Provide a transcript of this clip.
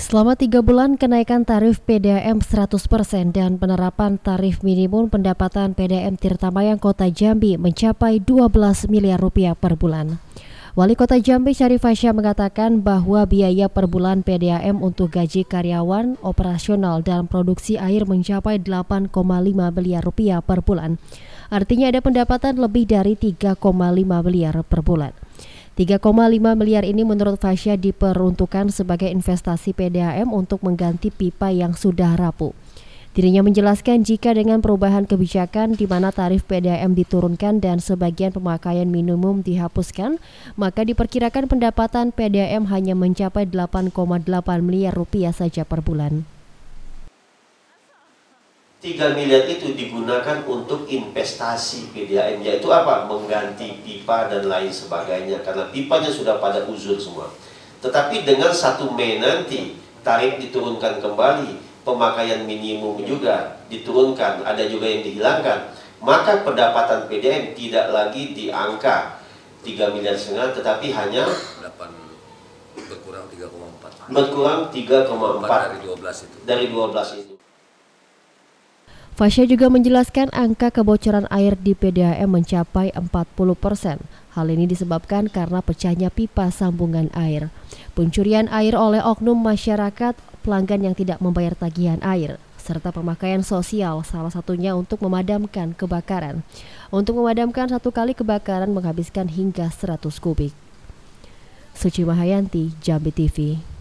Selama 3 bulan kenaikan tarif PDAM 100% dan penerapan tarif minimum pendapatan PDAM Tirtamayang Kota Jambi mencapai 12 miliar rupiah per bulan. Wali Kota Jambi Syarif Fasya mengatakan bahwa biaya per bulan PDAM untuk gaji karyawan, operasional dan produksi air mencapai 8,5 miliar rupiah per bulan. Artinya ada pendapatan lebih dari 3,5 miliar per bulan. 3,5 miliar ini menurut Fasya diperuntukkan sebagai investasi PDAM untuk mengganti pipa yang sudah rapuh. Dirinya menjelaskan jika dengan perubahan kebijakan di mana tarif PDAM diturunkan dan sebagian pemakaian minimum dihapuskan, maka diperkirakan pendapatan PDAM hanya mencapai 8,8 miliar rupiah saja per bulan. 3 miliar itu digunakan untuk investasi PDAM, yaitu apa? Mengganti pipa dan lain sebagainya, karena pipanya sudah pada uzur semua. Tetapi dengan 1 Mei nanti tarif diturunkan kembali, pemakaian minimum juga diturunkan, ada juga yang dihilangkan, maka pendapatan PDAM tidak lagi di angka 3,5 miliar, tetapi hanya berkurang 3,4 dari 12 itu. Fasya juga menjelaskan angka kebocoran air di PDAM mencapai 40%. Hal ini disebabkan karena pecahnya pipa sambungan air, pencurian air oleh oknum masyarakat, pelanggan yang tidak membayar tagihan air, serta pemakaian sosial, salah satunya untuk memadamkan kebakaran. Untuk memadamkan 1 kali kebakaran menghabiskan hingga 100 kubik. Suci Mahayanti, Jambi TV.